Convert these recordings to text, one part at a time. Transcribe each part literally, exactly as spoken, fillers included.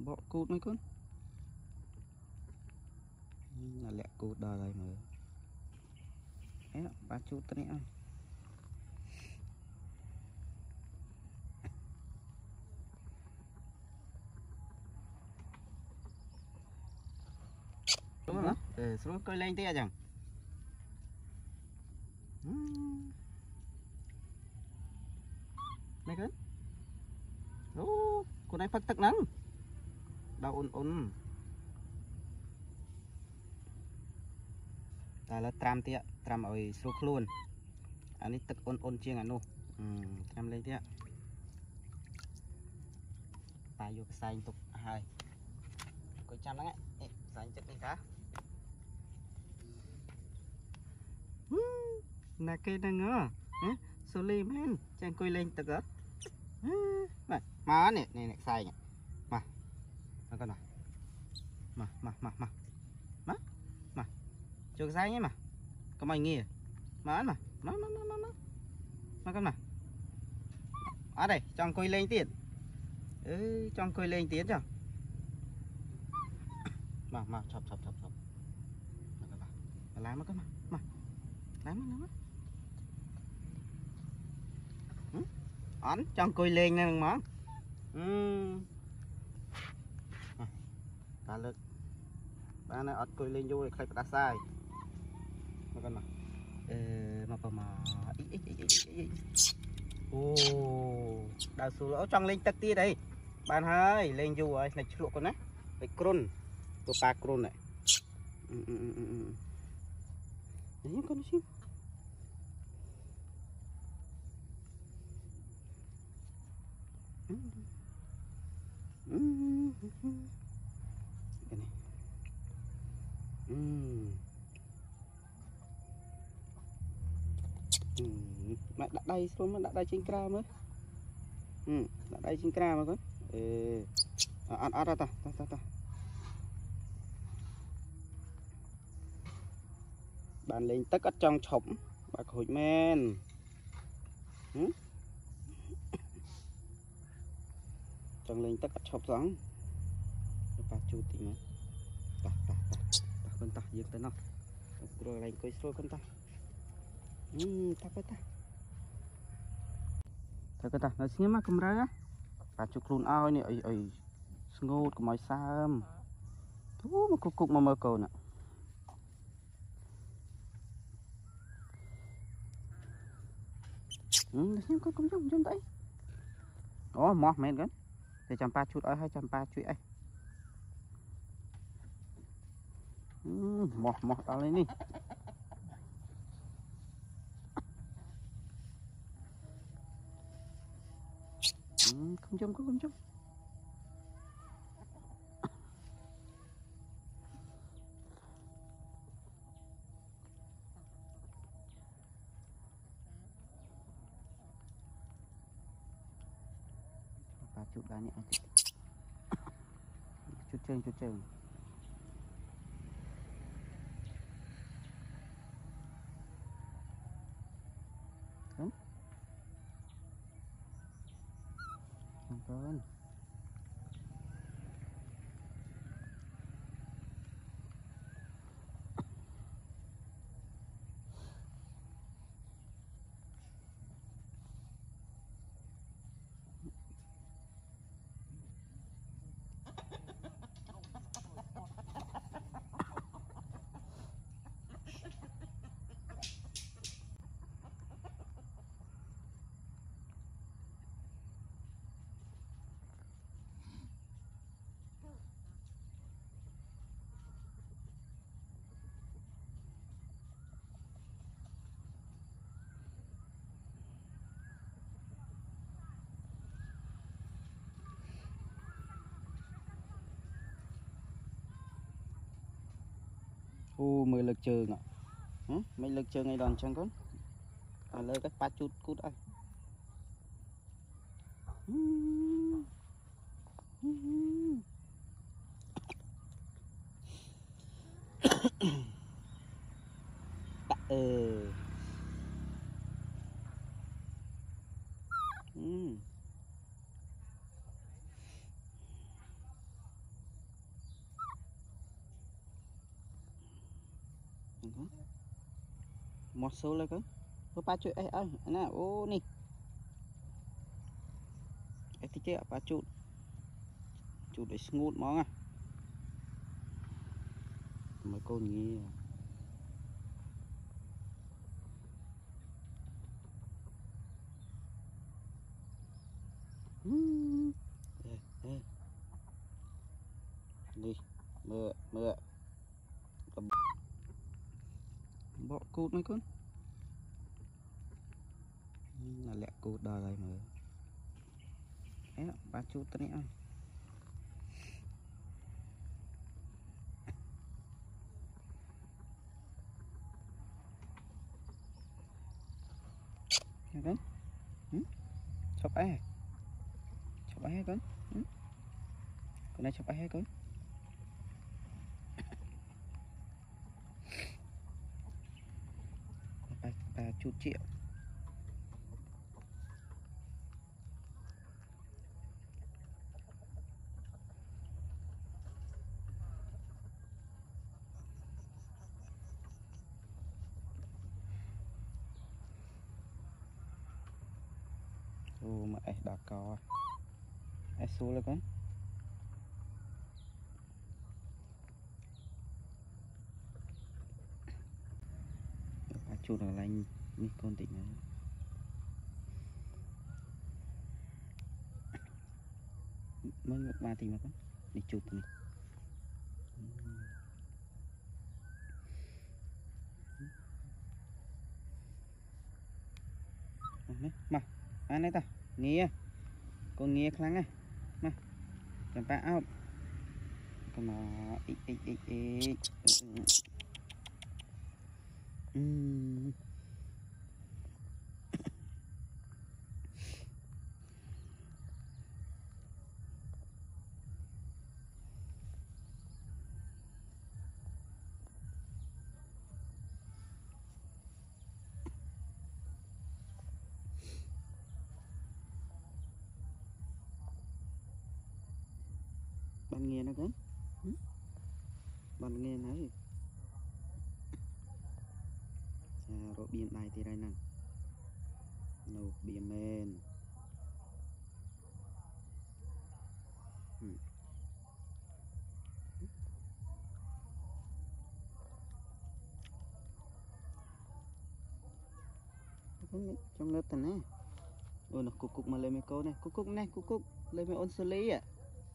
Bỏ cút mấy con là lẹ cút đòi lại mà ấy ba chút đấy ăn đúng không? Ừ, xuống coi lên tia chẳng này cứ ô con này phật tắc nắng đau ôn ôn ta là tram tia tram ở số luôn anh ấy tắc ôn ôn chiêng anh nu tram lên tia tài vô cái xanh tục hai coi chăm lắm ấy xanh chất đi cá là cây đang ngơ Zhuly men chẳng coi lên tắc á này má này này này xay nhỉ mà nó con nào mà mà mà mà má mà chưa xay nhé mà có mày nghe má mà má má má má má má con mà ở đây trong coi lên tiền ừ, trong coi lên tiền cho mà mà chọc chọc chọc chọc làm nó con mà mà làm nó ấn trong coi lên nè món ta lực ba này ớt coi lên vô khai đã sai mà con mà mà còn mà ô đào số lỗ trong lên tắc tia đây bạn hơi lên vô rồi này chuột con đấy cái cron của ba cron này đấy con nó xíu cái này mẹ đặt đây xuống mà đặt đây trên cra mới đặt đây trên cra mà con ăn ăn ra ta ta ta ta bạn lên tất cả trong chổng bạc hồi men trong lên tất cả chọc sáng ba chú tí nữa ta ta ta ta con ta dừng tới nó rồi lên coi xôi con ta ừ ta ta ta ta ta nó xíu mà cầm ra ba chú luôn ao này ơi ơi ngột của mọi sam thú mà cục cục mà mơ cầu nè ừ xem con con trong trong tay ó mò men cái để chăm ba chút ở hai trăm ba chút ấy mò mò tao lên đi không chung không chung ba chút đá nhẹ chút chân chút chân đúng không con ô mười lực trường ạ mấy lực trường ngay đòn chẳng con à lơ các ba chút cút anh ờ con một sốเลยcon có ba chuột ấy ơi nè ô nè ấy thì chơi ba chuột chuột để ngút món à mấy con nghe ê, ê. Đi mưa mưa bỏ cút mấy con là lẹ cút đời rồi mà ấy ba chút tới nữa con chọc ai chọc ai con con này chọc ai con ba ba chút triệu ô mà ai đã có ai số là con ba chút là lành đi con tỉnh này mới một ba thì mà con đi chụp này mà anh này ta nghe con nghe khăn này mà chẳng ta out con nó ít ít ít ít ừm bạn nghe nó con bạn nghe nói à rồi biển này thì đây nè nấu biển men trong lớp tần này ôi nó cục cục mà lấy mấy câu này cục cục này cục cục lấy mấy ôn xử lý à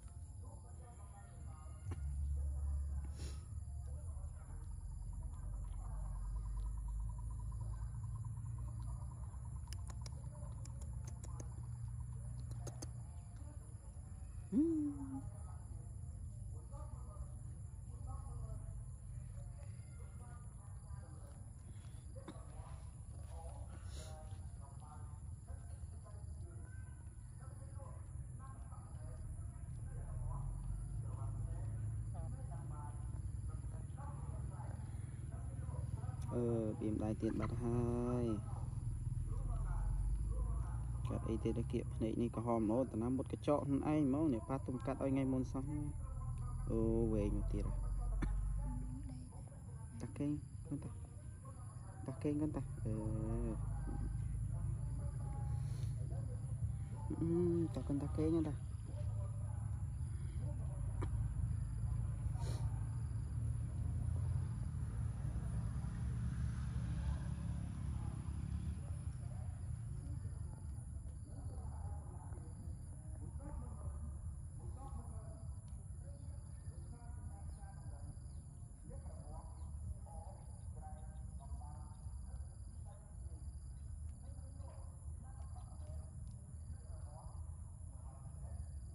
ờ biển đại tiện bát hai cái ấy thì đã kiệm này này có hòm nó tao nắm một cái chọn anh máu này phát tung cắt ơi ngay môn xong ô về một tiền tắc kênh con ta tắc kênh con ta ờ ừ, tao con tắc kênh nha ta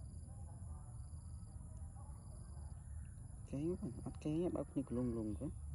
cái bắt cái bắt này lùng lùng quá